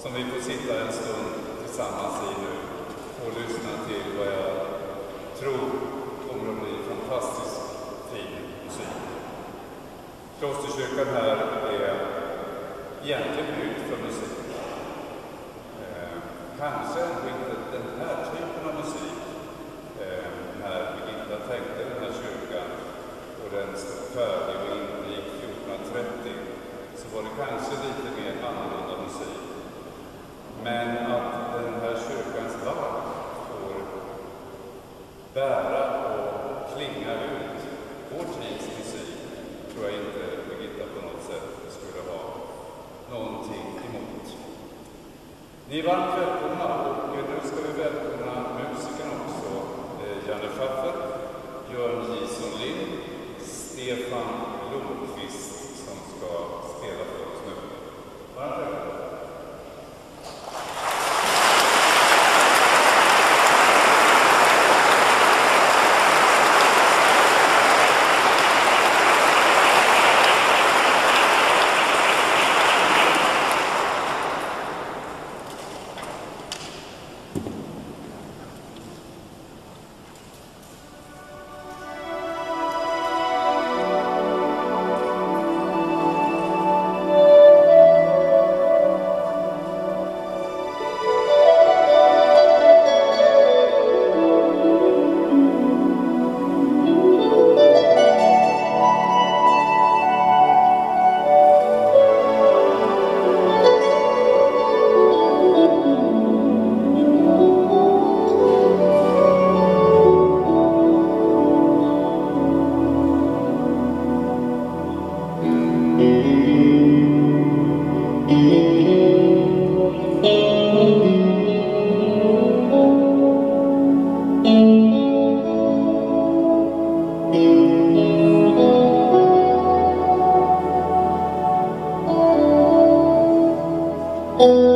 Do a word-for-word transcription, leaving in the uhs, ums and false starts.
som vi får sitta en stund tillsammans i nu och lyssna till vad jag tror kommer att bli fantastiskt fin musik. Klosterkyrkan här är egentligen byggd för musik. Eh, kanske ändå inte den här typen av musik. Eh, när Birgitta tänkte den här kyrkan och den stod färdig och ingick fjortonhundratrettio, så var det kanske lite mer annorlunda musik. Men att den här kyrkans lag får bära och klinga ut vår tids musik, tror jag inte Birgitta på något sätt skulle ha någonting emot. Ni är varmt välkomna, och nu ska vi välkomna musikerna också. Janne Schaffer, Jörn Jison Lind, Stefan Lundqvist som ska spela för oss nu. Varmt välkomna. Oh